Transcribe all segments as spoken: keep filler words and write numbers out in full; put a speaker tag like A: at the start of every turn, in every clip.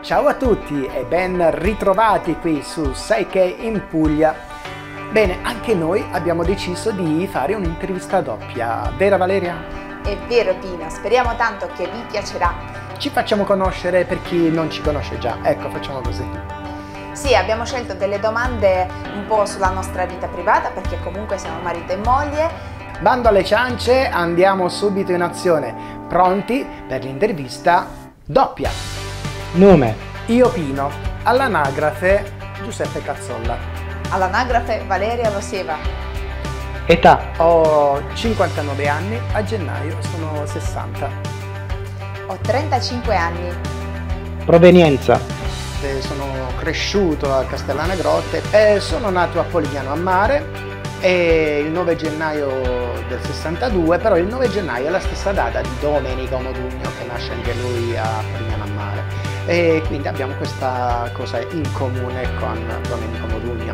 A: Ciao a tutti e ben ritrovati qui su Sai che in Puglia. Bene, anche noi abbiamo deciso di fare un'intervista doppia, vero Valeria?
B: È vero Pino, speriamo tanto che vi piacerà.
A: Ci facciamo conoscere per chi non ci conosce già, ecco, facciamo così.
B: Sì, abbiamo scelto delle domande un po' sulla nostra vita privata perché comunque siamo marito e moglie.
A: Bando alle ciance, andiamo subito in azione, pronti per l'intervista doppia.
C: Nome:
A: Io Pino, all'anagrafe Giuseppe Cazzolla.
B: All'anagrafe Valeria Loseva.
C: età:
A: Ho cinquantanove anni, a gennaio sono sessanta.
B: Ho trentacinque anni.
C: provenienza:
A: Eh, Sono cresciuto a Castellana Grotte e sono nato a Polignano a Mare e il nove gennaio del sessantadue, però il nove gennaio è la stessa data di Domenico Modugno, che nasce anche lui a Polignano a Mare, e quindi abbiamo questa cosa in comune con Domenico Modugno.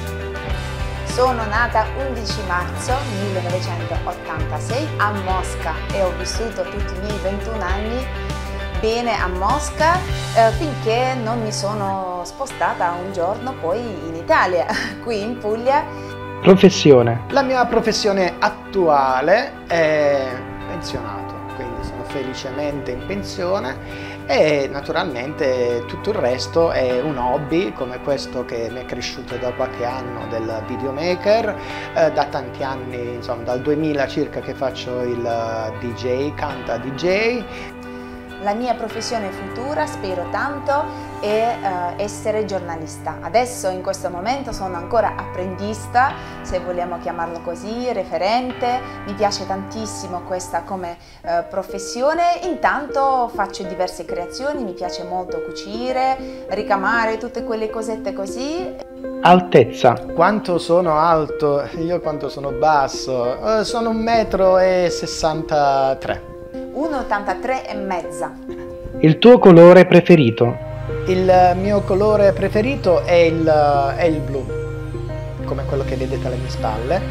B: Sono nata undici marzo millenovecentottantasei a Mosca e ho vissuto tutti i miei ventuno anni bene a Mosca eh, finché non mi sono spostata un giorno poi in Italia, qui in Puglia.
C: professione:
A: La mia professione attuale è pensionato, quindi sono felicemente in pensione e naturalmente tutto il resto è un hobby come questo che mi è cresciuto da qualche anno del videomaker, eh, da tanti anni, insomma dal duemila circa che faccio il D J, canta D J.
B: La mia professione futura, spero tanto, è uh, essere giornalista. Adesso in questo momento sono ancora apprendista, se vogliamo chiamarlo così, referente. Mi piace tantissimo questa come uh, professione. Intanto faccio diverse creazioni, mi piace molto cucire, ricamare, tutte quelle cosette così.
C: altezza:
A: Quanto sono alto? Io quanto sono basso? Eh, sono un metro e sessantatré.
B: uno virgola ottantatré e mezza.
C: il tuo colore preferito?
A: Il mio colore preferito è il, è il blu, come quello che vedete alle mie spalle,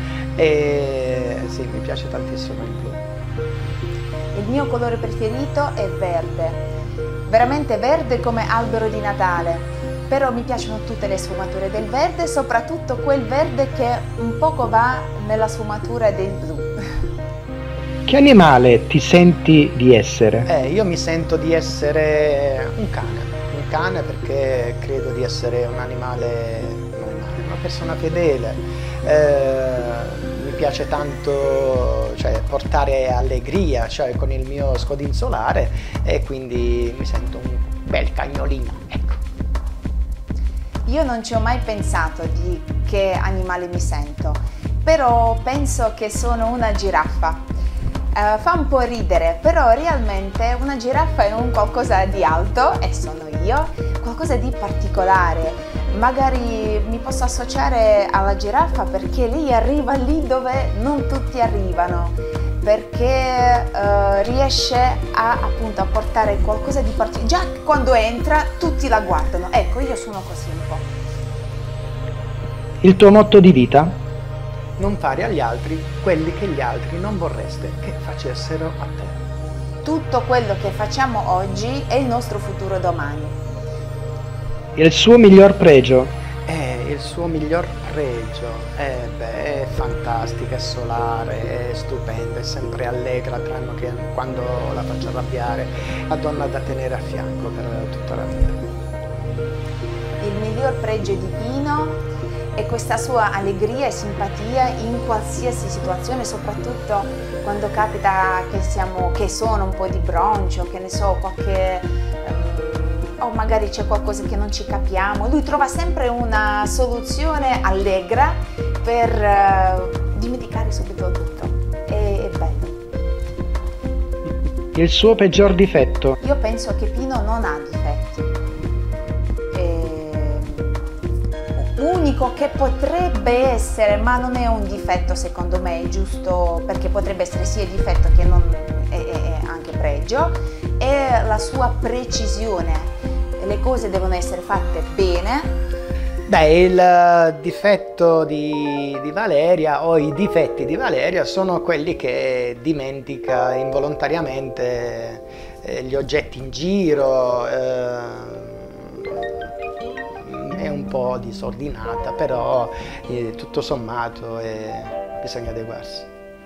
A: e sì, mi piace tantissimo il blu.
B: Il mio colore preferito è verde, veramente verde come albero di Natale, però mi piacciono tutte le sfumature del verde, soprattutto quel verde che un poco va nella sfumatura del blu.
C: Che animale ti senti di essere?
A: Eh, io mi sento di essere un cane, un cane perché credo di essere un animale, un animale, una persona fedele. Eh, mi piace tanto, cioè, portare allegria, cioè, con il mio scodinzolare, e quindi mi sento un bel cagnolino, ecco.
B: Io non ci ho mai pensato di che animale mi sento, però penso che sono una giraffa. Uh, fa un po' ridere, però realmente una giraffa è un qualcosa di alto, e sono io, qualcosa di particolare. Magari mi posso associare alla giraffa perché lei arriva lì dove non tutti arrivano, perché uh, riesce a, appunto, a portare qualcosa di particolare. Già quando entra tutti la guardano, ecco, io sono così un po'.
C: Il tuo motto di vita?
A: Non fare agli altri quelli che gli altri non vorreste che facessero a te.
B: Tutto quello che facciamo oggi è il nostro futuro domani.
C: Il suo miglior pregio?
A: Eh, il suo miglior pregio, eh, beh, è fantastica, è solare, è stupenda, è sempre allegra, tranne che quando la faccio arrabbiare. La donna da tenere a fianco per tutta la vita.
B: Il miglior pregio di Pino e questa sua allegria e simpatia in qualsiasi situazione, soprattutto quando capita che, siamo, che sono un po' di broncio, che ne so, qualche, um, o magari c'è qualcosa che non ci capiamo. Lui trova sempre una soluzione allegra per uh, dimenticare subito tutto. È, è bello.
C: Il suo peggior difetto?
B: Io penso che Pino non ha difetti. Unico che potrebbe essere, ma non è un difetto secondo me, è giusto, perché potrebbe essere sia difetto che non è, è, è anche pregio, è la sua precisione. Le cose devono essere fatte bene.
A: Beh, il difetto di, di Valeria, o i difetti di Valeria, sono quelli che dimentica involontariamente eh, gli oggetti in giro, eh, è un po' disordinata, però eh, tutto sommato eh, bisogna adeguarsi.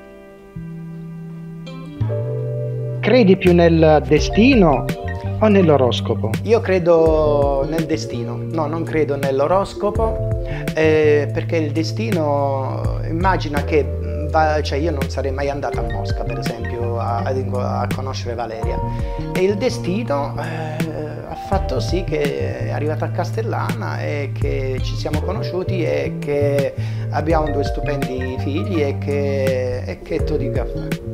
C: Credi più nel destino o nell'oroscopo?
A: Io credo nel destino, no, non credo nell'oroscopo, eh, perché il destino immagina che va, cioè io non sarei mai andata a Mosca, per esempio, a, a conoscere Valeria, e il destino eh, ha fatto sì che è arrivata a Castellana e che ci siamo conosciuti e che abbiamo due stupendi figli e che, e che tu dica fare.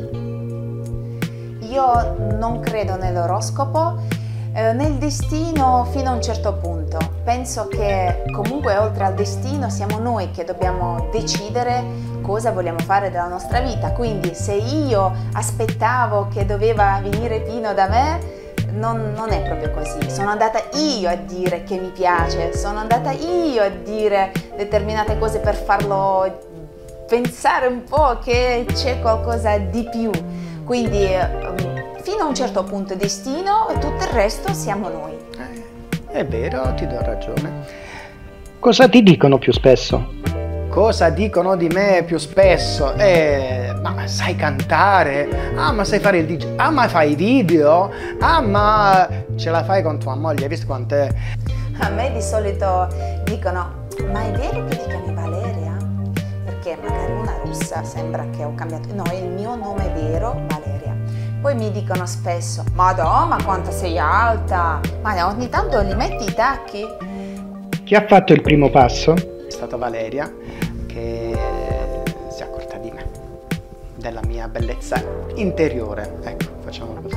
B: Io non credo nell'oroscopo, eh, nel destino fino a un certo punto. Penso che comunque oltre al destino siamo noi che dobbiamo decidere cosa vogliamo fare della nostra vita. Quindi se io aspettavo che doveva venire Pino da me, non, non è proprio così. Sono andata io a dire che mi piace, sono andata io a dire determinate cose per farlo pensare un po' che c'è qualcosa di più. Quindi fino a un certo punto destino e tutto il resto siamo noi.
A: Eh, è vero, ti do ragione.
C: Cosa ti dicono più spesso?
A: Cosa dicono di me più spesso? Eh, ma sai cantare? Ah, ma sai fare il D J? Ah, ma fai video? Ah, ma ce la fai con tua moglie? Hai visto quant'è?
B: A me di solito dicono, ma è vero che ti chiami Valeria? Perché magari una russa sembra che ho cambiato. No, il mio nome è vero, Valeria. Poi mi dicono spesso, Madonna, ma quanto sei alta! Ma ogni tanto li metti i tacchi?
C: Chi ha fatto il primo passo?
A: È stata Valeria che si è accorta di me, della mia bellezza interiore. Ecco, facciamo così.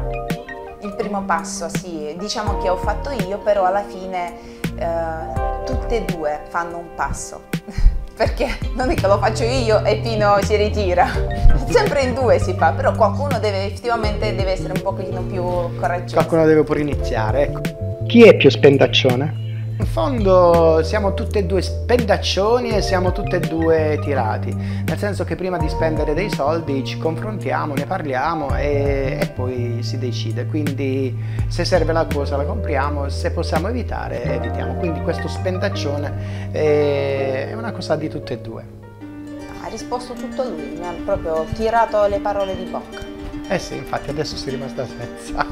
B: Il primo passo, sì, diciamo che ho fatto io, però alla fine eh, tutte e due fanno un passo. Perché non è che lo faccio io e Pino si ritira, sempre in due si fa, però qualcuno deve effettivamente deve essere un pochino più coraggioso.
A: Qualcuno deve pure iniziare, ecco.
C: Chi è più spendaccione?
A: In fondo siamo tutte e due spendaccioni e siamo tutte e due tirati, nel senso che prima di spendere dei soldi ci confrontiamo, ne parliamo e, e poi si decide, quindi se serve la cosa la compriamo, se possiamo evitare evitiamo, quindi questo spendaccione è una cosa di tutte e due.
B: Ha risposto tutto lui, mi ha proprio tirato le parole di bocca.
A: Eh sì, infatti adesso sei rimasta senza.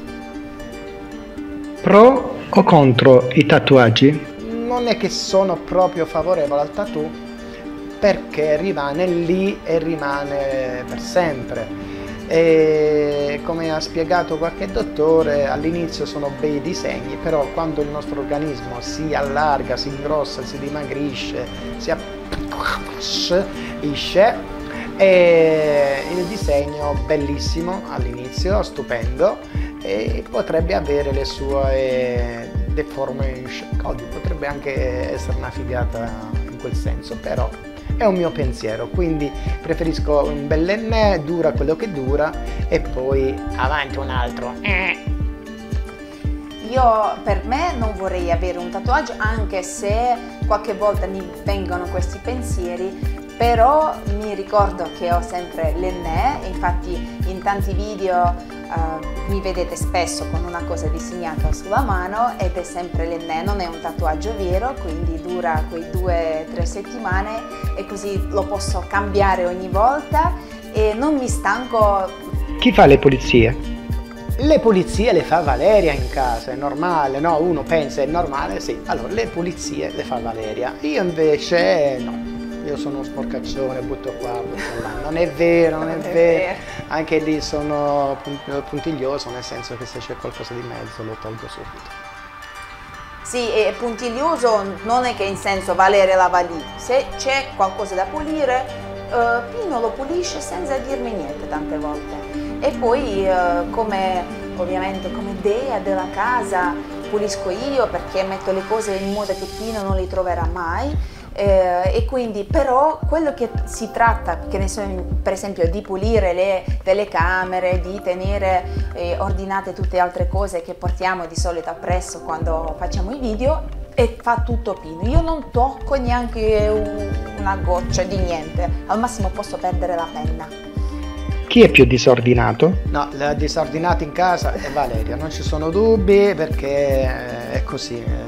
C: Pro o contro i tatuaggi?
A: Non è che sono proprio favorevole al tattoo perché rimane lì e rimane per sempre. E come ha spiegato qualche dottore, all'inizio sono bei disegni, però quando il nostro organismo si allarga, si ingrossa, si dimagrisce, si appiccisce, e il disegno bellissimo all'inizio, stupendo, e potrebbe avere le sue deformation, potrebbe anche essere una figata in quel senso, però è un mio pensiero, quindi preferisco un bell'enne, dura quello che dura e poi avanti un altro. Eh.
B: Io per me non vorrei avere un tatuaggio, anche se qualche volta mi vengono questi pensieri, però mi ricordo che ho sempre l'enne, infatti in tanti video uh, mi vedete spesso con una cosa disegnata sulla mano ed è sempre l'enne, non è un tatuaggio vero, quindi dura quei due o tre settimane e così lo posso cambiare ogni volta e non mi stanco.
C: Chi fa le pulizie?
A: Le pulizie le fa Valeria in casa, è normale, no? Uno pensa è normale, sì, allora le pulizie le fa Valeria, io invece no. Io sono uno sporcaccione, butto qua, butto là. Non è vero, non è vero. Anche lì sono puntiglioso, nel senso che se c'è qualcosa di mezzo lo tolgo subito.
B: Sì, è puntiglioso non è che in senso Valeria lava lì. Se c'è qualcosa da pulire, uh, Pino lo pulisce senza dirmi niente tante volte. E poi uh, come ovviamente come dea della casa pulisco io perché metto le cose in modo che Pino non le troverà mai. Eh, e quindi però quello che si tratta, che ne so, per esempio di pulire le telecamere, di tenere eh, ordinate tutte le altre cose che portiamo di solito appresso quando facciamo i video, e fa tutto Pino. Io non tocco neanche una goccia di niente, al massimo posso perdere la penna.
C: Chi è più disordinato?
A: No, la disordinata in casa è Valeria, non ci sono dubbi perché è così.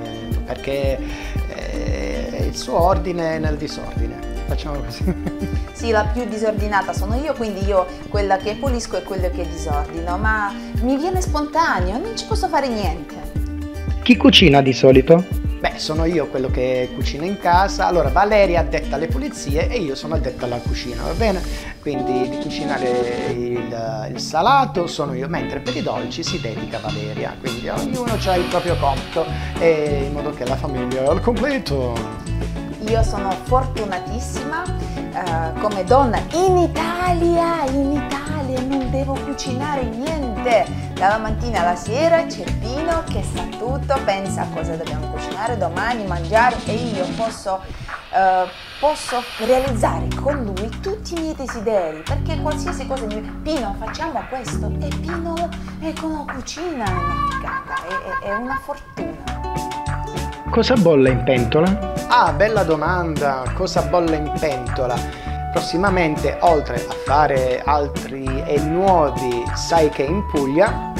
A: perché eh, il suo ordine è nel disordine. Facciamo così.
B: Sì, la più disordinata sono io, quindi io quella che pulisco e quella che disordino, ma mi viene spontaneo, non ci posso fare niente.
C: Chi cucina di solito?
A: Beh, sono io quello che cucina in casa. Allora, Valeria è addetta alle pulizie e io sono addetta alla cucina, va bene? Quindi di cucinare il, il salato sono io, mentre per i dolci si dedica Valeria. Quindi ognuno ha il proprio compito, e in modo che la famiglia è al completo.
B: Io sono fortunatissima eh, come donna in Italia, in Italia non devo cucinare niente. Dalla mattina alla sera c'è Pino che sa tutto, pensa a cosa dobbiamo cucinare domani, mangiare, e io posso, eh, posso realizzare con lui tutti i miei desideri, perché qualsiasi cosa mi dice Pino facciamo questo, e Pino è con la cucina è una figata, è, è, è una fortuna.
C: Cosa bolle in pentola?
A: Ah, bella domanda, cosa bolle in pentola? Prossimamente, oltre a fare altri e nuovi Sai che in Puglia,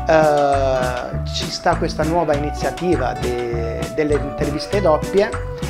A: eh, ci sta questa nuova iniziativa de, delle interviste doppie,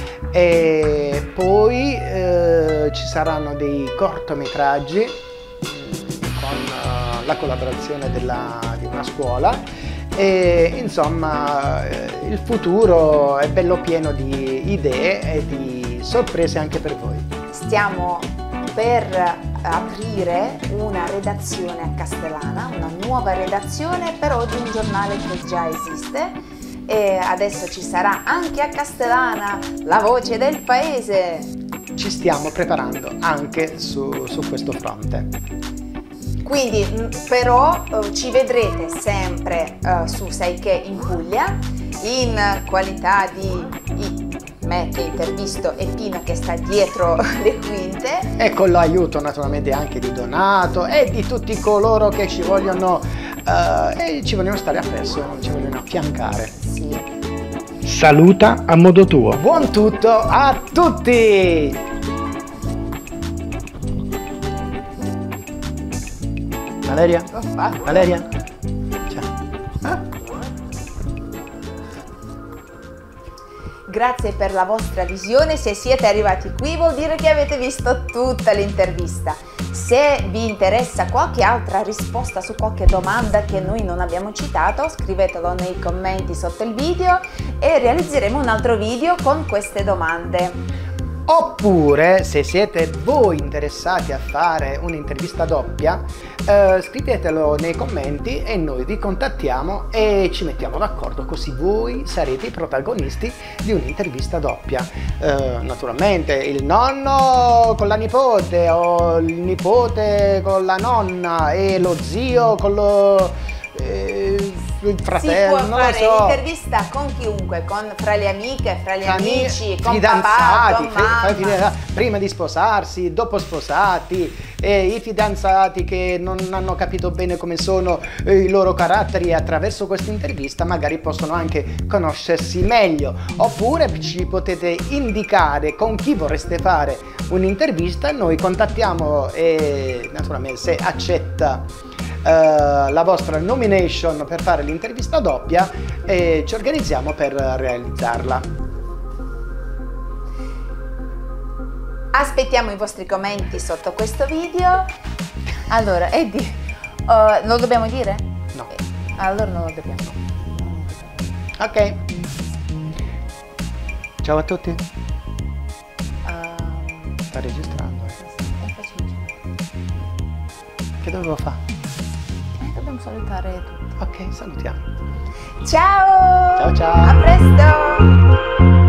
A: e poi eh, ci saranno dei cortometraggi con eh, la collaborazione della, di una scuola. E insomma il futuro è bello pieno di idee e di sorprese anche per voi.
B: Stiamo per aprire una redazione a Castellana, una nuova redazione però di un giornale che già esiste, e adesso ci sarà anche a Castellana La Voce del Paese.
A: Ci stiamo preparando anche su, su questo fronte.
B: Quindi però eh, ci vedrete sempre eh, su Sai che in Puglia, in qualità di, di me che intervisto e Pino che sta dietro le quinte.
A: E con l'aiuto naturalmente anche di Donato e di tutti coloro che ci vogliono, eh, e ci vogliono stare appresso, ci vogliono affiancare.
B: Sì.
C: Saluta a modo tuo.
A: Buon tutto a tutti! Valeria? Valeria? Ciao. Ah?
B: Grazie per la vostra visione, se siete arrivati qui vuol dire che avete visto tutta l'intervista. Se vi interessa qualche altra risposta su qualche domanda che noi non abbiamo citato, scrivetelo nei commenti sotto il video e realizzeremo un altro video con queste domande.
A: Oppure, se siete voi interessati a fare un'intervista doppia, eh, scrivetelo nei commenti e noi vi contattiamo e ci mettiamo d'accordo, così voi sarete i protagonisti di un'intervista doppia. Eh, naturalmente il nonno con la nipote, o il nipote con la nonna, e lo zio con lo... Eh, il fratello,
B: si può
A: non
B: fare
A: lo so.
B: L'intervista con chiunque, con, fra le amiche, fra gli
A: Fra
B: amici, con
A: fidanzati,
B: papà, con mamma.
A: fidanzati, prima di sposarsi, dopo sposati, e i fidanzati che non hanno capito bene come sono eh, i loro caratteri, e attraverso questa intervista magari possono anche conoscersi meglio. Oppure ci potete indicare con chi vorreste fare un'intervista, noi contattiamo e naturalmente se accetta Uh, la vostra nomination per fare l'intervista doppia, e ci organizziamo per realizzarla.
B: Aspettiamo i vostri commenti sotto questo video. Allora, Eddie, uh, lo dobbiamo dire?
A: No.
B: Eh, allora non lo dobbiamo.
A: Ok. Ciao a tutti.
B: Uh,
A: Sta registrando.
B: è facile.
A: Che dovevo fare?
B: Dobbiamo salutare tutti.
A: Ok, salutiamo.
B: Ciao!
A: Ciao ciao!
B: A presto!